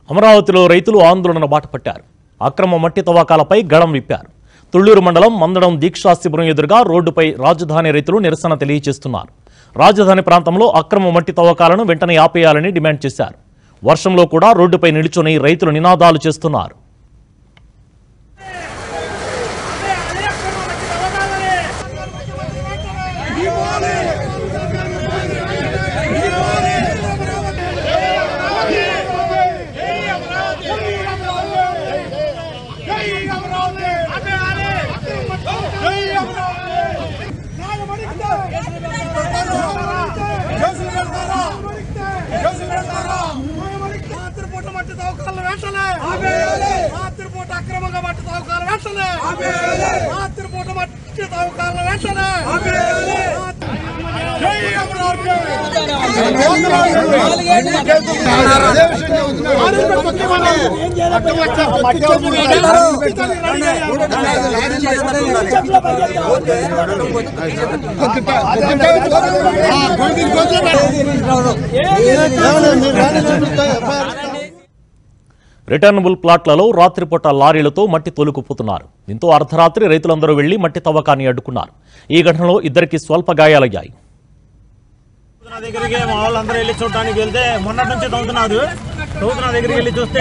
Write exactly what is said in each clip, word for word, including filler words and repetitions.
అమరావతిలో రైతులు ఆందోళన బాటపట్టారు. అక్రమ మట్టి తవ్వకాలపై గళం విప్పారు. తుళ్లూరు మండలం మందడం దీక్షా శిబిరం ఎదురుగా రోడ్డుపై రాజధాని రైతులు నిరసన తెలియజేస్తున్నారు. రాజధాని ప్రాంతంలో అక్రమ మట్టి తవ్వకాలను వెంటనే ఆపేయాలని డిమాండ్ చేశారు. వర్షంలో కూడా రోడ్డుపై నిలుచుని రైతులు నినాదాలు చేస్తున్నారు. రిటర్నబుల్ ప్లాట్లలో రాత్రిపూట లారీలతో మట్టి తోలుకుపోతున్నారు. దీంతో అర్ధరాత్రి రైతులందరూ వెళ్లి మట్టి తవ్వకాన్ని అడ్డుకున్నారు. ఈ ఘటనలో ఇద్దరికి స్వల్ప గాయాలయ్యాయి. దగ్గరికి మా వాళ్ళందరూ వెళ్ళి చూడటానికి వెళ్తే మొన్నటి నుంచి తవ్వుతున్నారు. తవ్వుతున్న దగ్గరికి వెళ్ళి చూస్తే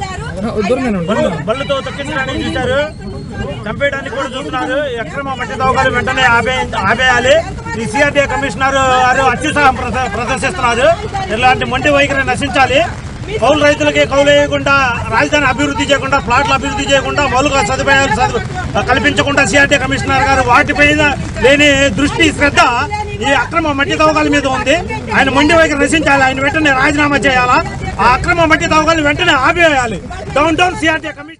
బళ్ళుతో తొక్కించడానికి చూశారు, చంపేయడానికి కూడా చూస్తున్నారు. అక్రమ మట్టి తవ్వకాలు వెంటనే ఆపే ఆపేయాలి. ఈ సిఆర్డీఏ కమిషనర్ వారు అత్యుత్సాహం ప్రదర్శిస్తున్నారు. ఇలాంటి మొండి వైఖరి నశించాలి. కౌలు రైతులకి కౌలు వేయకుండా, రాజధాని అభివృద్ధి చేయకుండా, ప్లాట్ల అభివృద్ధి చేయకుండా, మౌలిక సదుపాయాలు కల్పించకుండా సిఆర్డీఏ కమిషనర్ గారు వాటిపైన లేని దృష్టి శ్రద్ధ ఈ అక్రమ మట్టి తవ్వకాల మీద ఉంది. ఆయన మొండి వైఖరి నశించాలి. ఆయన వెంటనే రాజీనామా చేయాలా. ఆ అక్రమ మట్టి తవ్వకాలు వెంటనే ఆపేయాలి. Down down CRDA commissioner.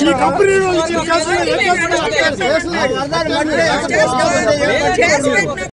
ఈ కంపెనీ